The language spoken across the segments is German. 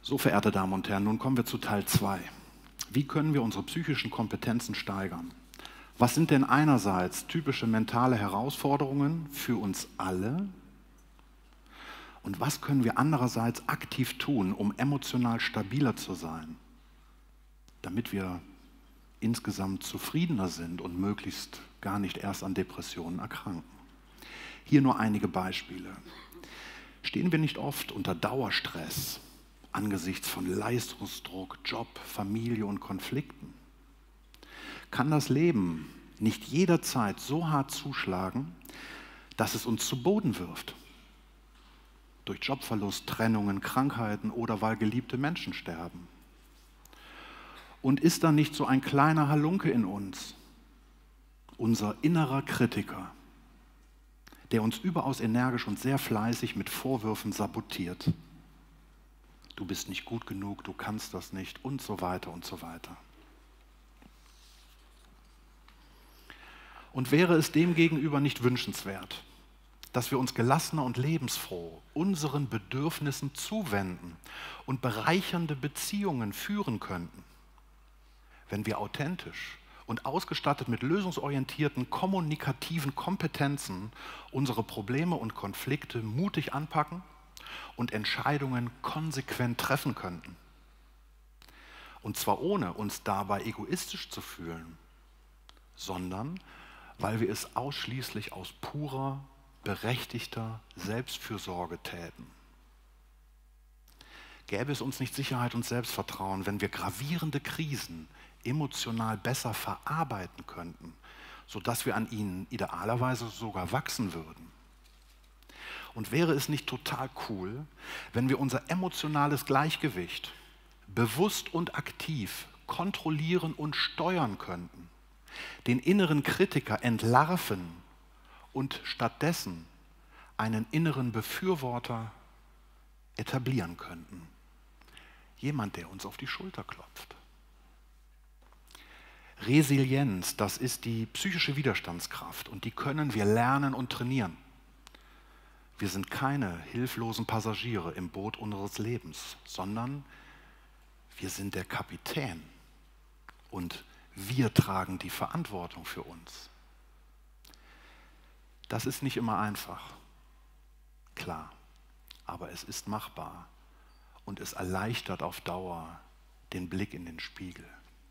So, verehrte Damen und Herren, nun kommen wir zu Teil 2. Wie können wir unsere psychischen Kompetenzen steigern? Was sind denn einerseits typische mentale Herausforderungen für uns alle? Und was können wir andererseits aktiv tun, um emotional stabiler zu sein, damit wir insgesamt zufriedener sind und möglichst gar nicht erst an Depressionen erkranken? Hier nur einige Beispiele. Stehen wir nicht oft unter Dauerstress angesichts von Leistungsdruck, Job, Familie und Konflikten? Kann das Leben nicht jederzeit so hart zuschlagen, dass es uns zu Boden wirft? Durch Jobverlust, Trennungen, Krankheiten oder weil geliebte Menschen sterben? Und ist da nicht so ein kleiner Halunke in uns, unser innerer Kritiker, der uns überaus energisch und sehr fleißig mit Vorwürfen sabotiert? Du bist nicht gut genug, du kannst das nicht und so weiter und so weiter. Und wäre es demgegenüber nicht wünschenswert, dass wir uns gelassener und lebensfroh unseren Bedürfnissen zuwenden und bereichernde Beziehungen führen könnten, wenn wir authentisch und ausgestattet mit lösungsorientierten, kommunikativen Kompetenzen unsere Probleme und Konflikte mutig anpacken und Entscheidungen konsequent treffen könnten? Und zwar ohne uns dabei egoistisch zu fühlen, sondern weil wir es ausschließlich aus purer, berechtigter Selbstfürsorge täten. Gäbe es uns nicht Sicherheit und Selbstvertrauen, wenn wir gravierende Krisen emotional besser verarbeiten könnten, sodass wir an ihnen idealerweise sogar wachsen würden? Und wäre es nicht total cool, wenn wir unser emotionales Gleichgewicht bewusst und aktiv kontrollieren und steuern könnten, den inneren Kritiker entlarven und stattdessen einen inneren Befürworter etablieren könnten? Jemand, der uns auf die Schulter klopft. Resilienz, das ist die psychische Widerstandskraft und die können wir lernen und trainieren. Wir sind keine hilflosen Passagiere im Boot unseres Lebens, sondern wir sind der Kapitän und wir tragen die Verantwortung für uns. Das ist nicht immer einfach, klar, aber es ist machbar und es erleichtert auf Dauer den Blick in den Spiegel.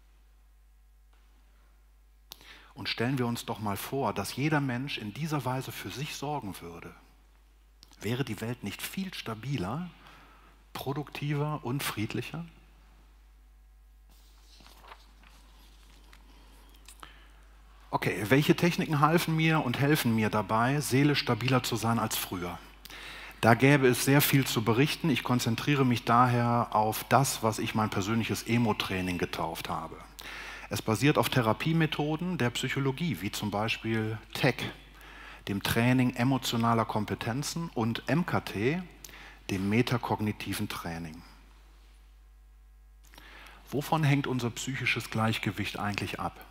Und stellen wir uns doch mal vor, dass jeder Mensch in dieser Weise für sich sorgen würde. Wäre die Welt nicht viel stabiler, produktiver und friedlicher? Okay, welche Techniken halfen mir und helfen mir dabei, seelisch stabiler zu sein als früher? Da gäbe es sehr viel zu berichten. Ich konzentriere mich daher auf das, was ich mein persönliches Emo-Training getauft habe. Es basiert auf Therapiemethoden der Psychologie, wie zum Beispiel TEC, dem Training emotionaler Kompetenzen, und MKT, dem metakognitiven Training. Wovon hängt unser psychisches Gleichgewicht eigentlich ab?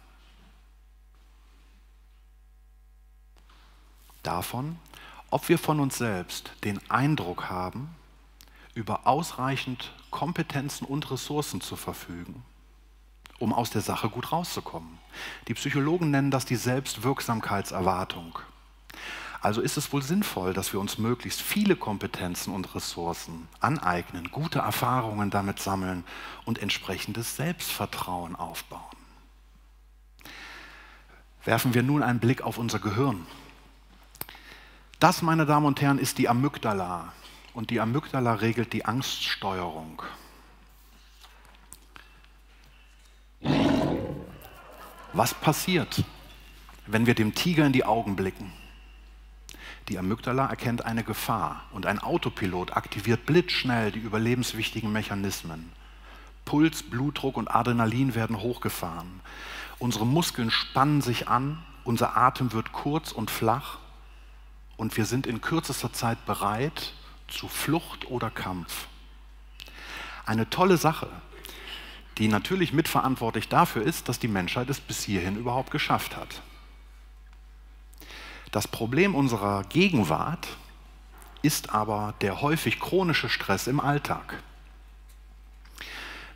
Davon, ob wir von uns selbst den Eindruck haben, über ausreichend Kompetenzen und Ressourcen zu verfügen, um aus der Sache gut rauszukommen. Die Psychologen nennen das die Selbstwirksamkeitserwartung. Also ist es wohl sinnvoll, dass wir uns möglichst viele Kompetenzen und Ressourcen aneignen, gute Erfahrungen damit sammeln und entsprechendes Selbstvertrauen aufbauen. Werfen wir nun einen Blick auf unser Gehirn. Das, meine Damen und Herren, ist die Amygdala. Und die Amygdala regelt die Angststeuerung. Was passiert, wenn wir dem Tiger in die Augen blicken? Die Amygdala erkennt eine Gefahr und ein Autopilot aktiviert blitzschnell die überlebenswichtigen Mechanismen. Puls, Blutdruck und Adrenalin werden hochgefahren. Unsere Muskeln spannen sich an, unser Atem wird kurz und flach und wir sind in kürzester Zeit bereit zu Flucht oder Kampf. Eine tolle Sache, die natürlich mitverantwortlich dafür ist, dass die Menschheit es bis hierhin überhaupt geschafft hat. Das Problem unserer Gegenwart ist aber der häufig chronische Stress im Alltag.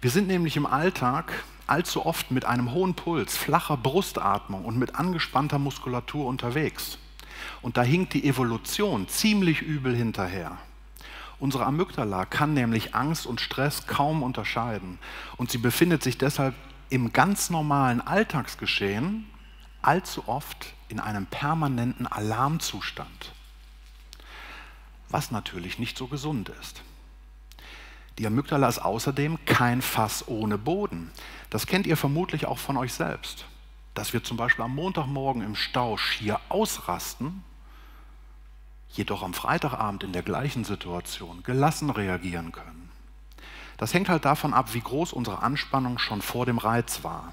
Wir sind nämlich im Alltag allzu oft mit einem hohen Puls, flacher Brustatmung und mit angespannter Muskulatur unterwegs. Und da hinkt die Evolution ziemlich übel hinterher. Unsere Amygdala kann nämlich Angst und Stress kaum unterscheiden und sie befindet sich deshalb im ganz normalen Alltagsgeschehen allzu oft in einem permanenten Alarmzustand, was natürlich nicht so gesund ist. Die Amygdala ist außerdem kein Fass ohne Boden. Das kennt ihr vermutlich auch von euch selbst, dass wir zum Beispiel am Montagmorgen im Stau schier ausrasten, jedoch am Freitagabend in der gleichen Situation gelassen reagieren können. Das hängt halt davon ab, wie groß unsere Anspannung schon vor dem Reiz war.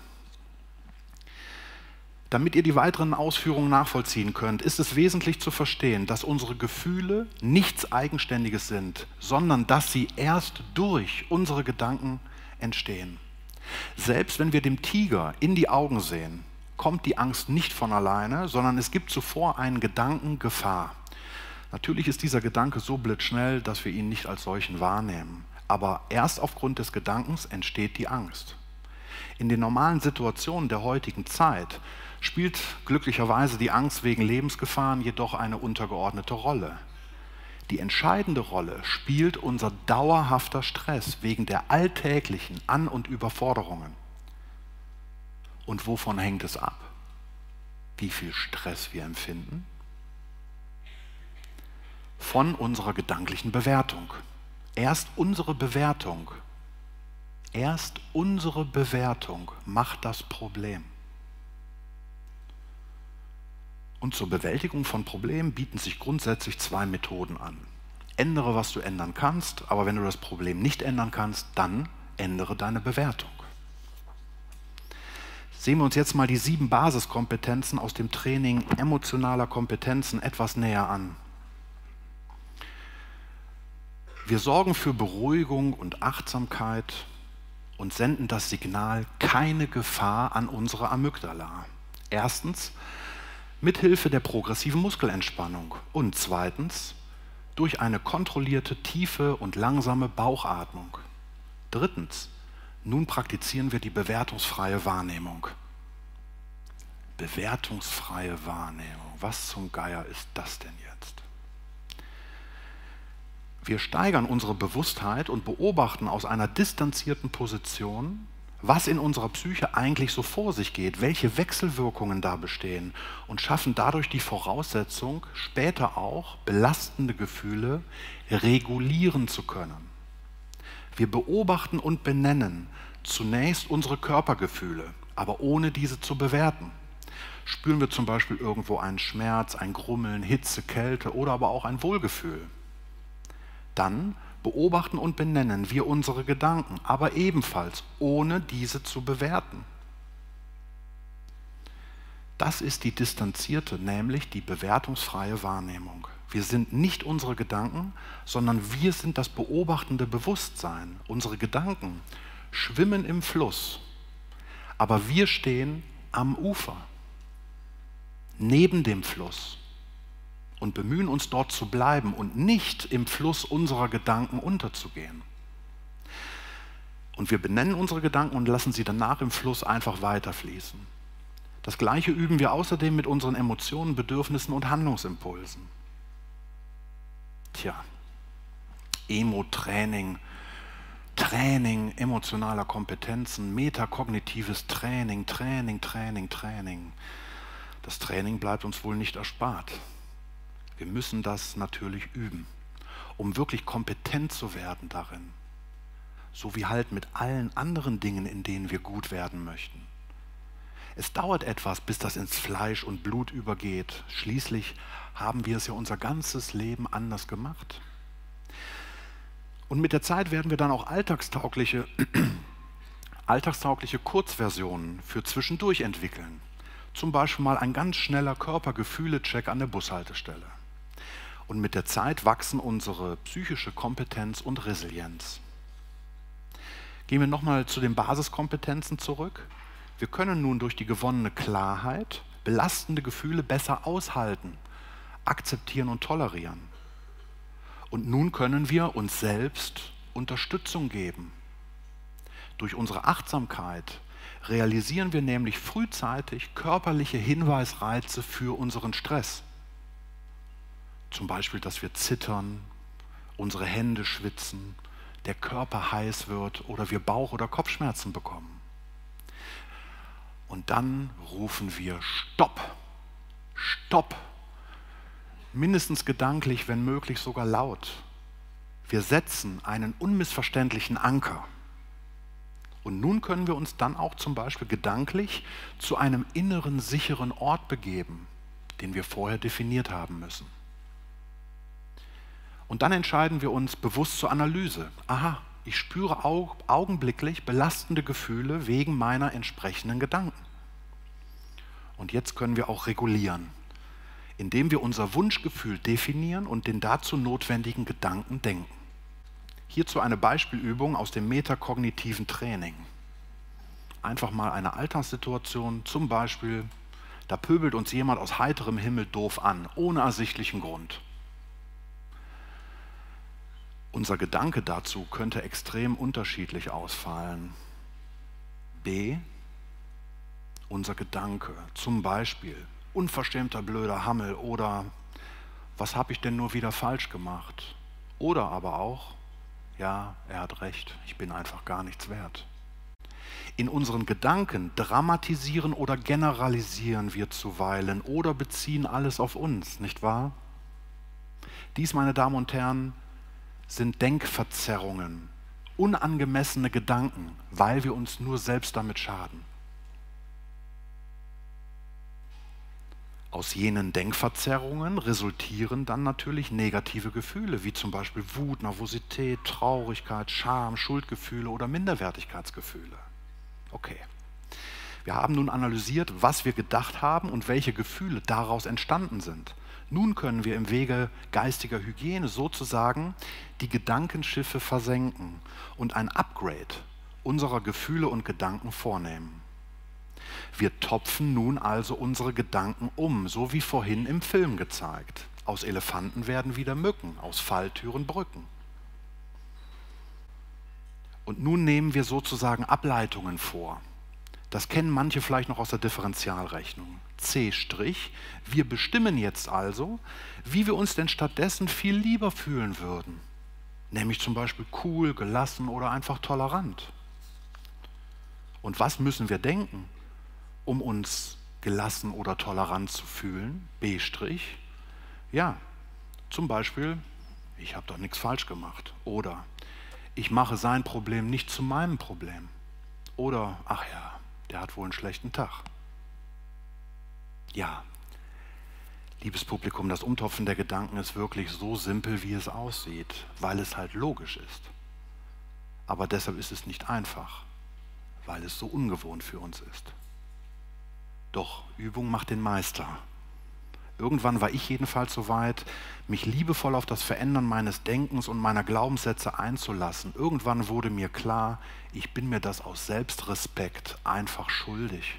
Damit ihr die weiteren Ausführungen nachvollziehen könnt, ist es wesentlich zu verstehen, dass unsere Gefühle nichts Eigenständiges sind, sondern dass sie erst durch unsere Gedanken entstehen. Selbst wenn wir dem Tiger in die Augen sehen, kommt die Angst nicht von alleine, sondern es gibt zuvor einen Gedanken Gefahr. Natürlich ist dieser Gedanke so blitzschnell, dass wir ihn nicht als solchen wahrnehmen. Aber erst aufgrund des Gedankens entsteht die Angst. In den normalen Situationen der heutigen Zeit spielt glücklicherweise die Angst wegen Lebensgefahren jedoch eine untergeordnete Rolle. Die entscheidende Rolle spielt unser dauerhafter Stress wegen der alltäglichen An- und Überforderungen. Und wovon hängt es ab? Wie viel Stress wir empfinden? Von unserer gedanklichen Bewertung. Erst unsere Bewertung macht das Problem. Und zur Bewältigung von Problemen bieten sich grundsätzlich zwei Methoden an. Ändere, was du ändern kannst, aber wenn du das Problem nicht ändern kannst, dann ändere deine Bewertung. Sehen wir uns jetzt mal die 7 Basiskompetenzen aus dem Training emotionaler Kompetenzen etwas näher an. Wir sorgen für Beruhigung und Achtsamkeit und senden das Signal keine Gefahr an unsere Amygdala. Erstens, mithilfe der progressiven Muskelentspannung und zweitens, durch eine kontrollierte, tiefe und langsame Bauchatmung. Drittens, nun praktizieren wir die bewertungsfreie Wahrnehmung. Bewertungsfreie Wahrnehmung, was zum Geier ist das denn jetzt? Wir steigern unsere Bewusstheit und beobachten aus einer distanzierten Position, was in unserer Psyche eigentlich so vor sich geht, welche Wechselwirkungen da bestehen und schaffen dadurch die Voraussetzung, später auch belastende Gefühle regulieren zu können. Wir beobachten und benennen zunächst unsere Körpergefühle, aber ohne diese zu bewerten. Spüren wir zum Beispiel irgendwo einen Schmerz, ein Grummeln, Hitze, Kälte oder aber auch ein Wohlgefühl. Dann beobachten und benennen wir unsere Gedanken, aber ebenfalls ohne diese zu bewerten. Das ist die distanzierte, nämlich die bewertungsfreie Wahrnehmung. Wir sind nicht unsere Gedanken, sondern wir sind das beobachtende Bewusstsein. Unsere Gedanken schwimmen im Fluss, aber wir stehen am Ufer, neben dem Fluss. Und bemühen uns dort zu bleiben und nicht im Fluss unserer Gedanken unterzugehen. Und wir benennen unsere Gedanken und lassen sie danach im Fluss einfach weiterfließen. Das Gleiche üben wir außerdem mit unseren Emotionen, Bedürfnissen und Handlungsimpulsen. Tja, Emo-Training, Training emotionaler Kompetenzen, metakognitives Training. Das Training bleibt uns wohl nicht erspart. Wir müssen das natürlich üben, um wirklich kompetent zu werden darin. So wie halt mit allen anderen Dingen, in denen wir gut werden möchten. Es dauert etwas, bis das ins Fleisch und Blut übergeht. Schließlich haben wir es ja unser ganzes Leben anders gemacht. Und mit der Zeit werden wir dann auch alltagstaugliche Kurzversionen für zwischendurch entwickeln. Zum Beispiel mal ein ganz schneller Körpergefühle-Check an der Bushaltestelle. Und mit der Zeit wachsen unsere psychische Kompetenz und Resilienz. Gehen wir nochmal zu den Basiskompetenzen zurück. Wir können nun durch die gewonnene Klarheit belastende Gefühle besser aushalten, akzeptieren und tolerieren. Und nun können wir uns selbst Unterstützung geben. Durch unsere Achtsamkeit realisieren wir nämlich frühzeitig körperliche Hinweisreize für unseren Stress. Zum Beispiel, dass wir zittern, unsere Hände schwitzen, der Körper heiß wird oder wir Bauch- oder Kopfschmerzen bekommen. Und dann rufen wir Stopp, Stopp, mindestens gedanklich, wenn möglich sogar laut. Wir setzen einen unmissverständlichen Anker. Und nun können wir uns dann auch zum Beispiel gedanklich zu einem inneren, sicheren Ort begeben, den wir vorher definiert haben müssen. Und dann entscheiden wir uns bewusst zur Analyse. Aha, ich spüre augenblicklich belastende Gefühle wegen meiner entsprechenden Gedanken. Und jetzt können wir auch regulieren, indem wir unser Wunschgefühl definieren und den dazu notwendigen Gedanken denken. Hierzu eine Beispielübung aus dem metakognitiven Training. Einfach mal eine Alltagssituation, zum Beispiel, da pöbelt uns jemand aus heiterem Himmel doof an, ohne ersichtlichen Grund. Unser Gedanke dazu könnte extrem unterschiedlich ausfallen. B. Unser Gedanke, zum Beispiel, unverschämter blöder Hammel oder was habe ich denn nur wieder falsch gemacht? Oder aber auch, ja, er hat recht, ich bin einfach gar nichts wert. In unseren Gedanken dramatisieren oder generalisieren wir zuweilen oder beziehen alles auf uns, nicht wahr? Dies, meine Damen und Herren, sind Denkverzerrungen, unangemessene Gedanken, weil wir uns nur selbst damit schaden. Aus jenen Denkverzerrungen resultieren dann natürlich negative Gefühle, wie zum Beispiel Wut, Nervosität, Traurigkeit, Scham, Schuldgefühle oder Minderwertigkeitsgefühle. Okay. Wir haben nun analysiert, was wir gedacht haben und welche Gefühle daraus entstanden sind. Nun können wir im Wege geistiger Hygiene sozusagen die Gedankenschiffe versenken und ein Upgrade unserer Gefühle und Gedanken vornehmen. Wir topfen nun also unsere Gedanken um, so wie vorhin im Film gezeigt. Aus Elefanten werden wieder Mücken, aus Falltüren Brücken. Und nun nehmen wir sozusagen Ableitungen vor. Das kennen manche vielleicht noch aus der Differentialrechnung. C', wir bestimmen jetzt also, wie wir uns denn stattdessen viel lieber fühlen würden. Nämlich zum Beispiel cool, gelassen oder einfach tolerant. Und was müssen wir denken, um uns gelassen oder tolerant zu fühlen? B', ja, zum Beispiel, ich habe doch nichts falsch gemacht. Oder ich mache sein Problem nicht zu meinem Problem. Oder, ach ja, der hat wohl einen schlechten Tag. Ja, liebes Publikum, das Umtopfen der Gedanken ist wirklich so simpel, wie es aussieht, weil es halt logisch ist. Aber deshalb ist es nicht einfach, weil es so ungewohnt für uns ist. Doch Übung macht den Meister. Irgendwann war ich jedenfalls so weit, mich liebevoll auf das Verändern meines Denkens und meiner Glaubenssätze einzulassen. Irgendwann wurde mir klar, ich bin mir das aus Selbstrespekt einfach schuldig.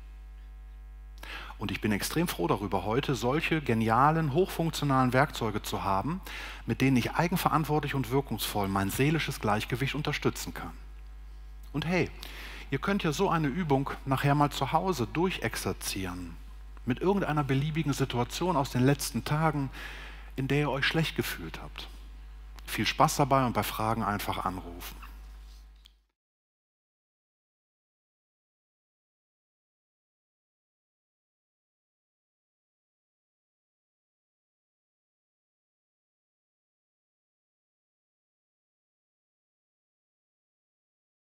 Und ich bin extrem froh darüber, heute solche genialen, hochfunktionalen Werkzeuge zu haben, mit denen ich eigenverantwortlich und wirkungsvoll mein seelisches Gleichgewicht unterstützen kann. Und hey, ihr könnt ja so eine Übung nachher mal zu Hause durchexerzieren. Mit irgendeiner beliebigen Situation aus den letzten Tagen, in der ihr euch schlecht gefühlt habt. Viel Spaß dabei und bei Fragen einfach anrufen.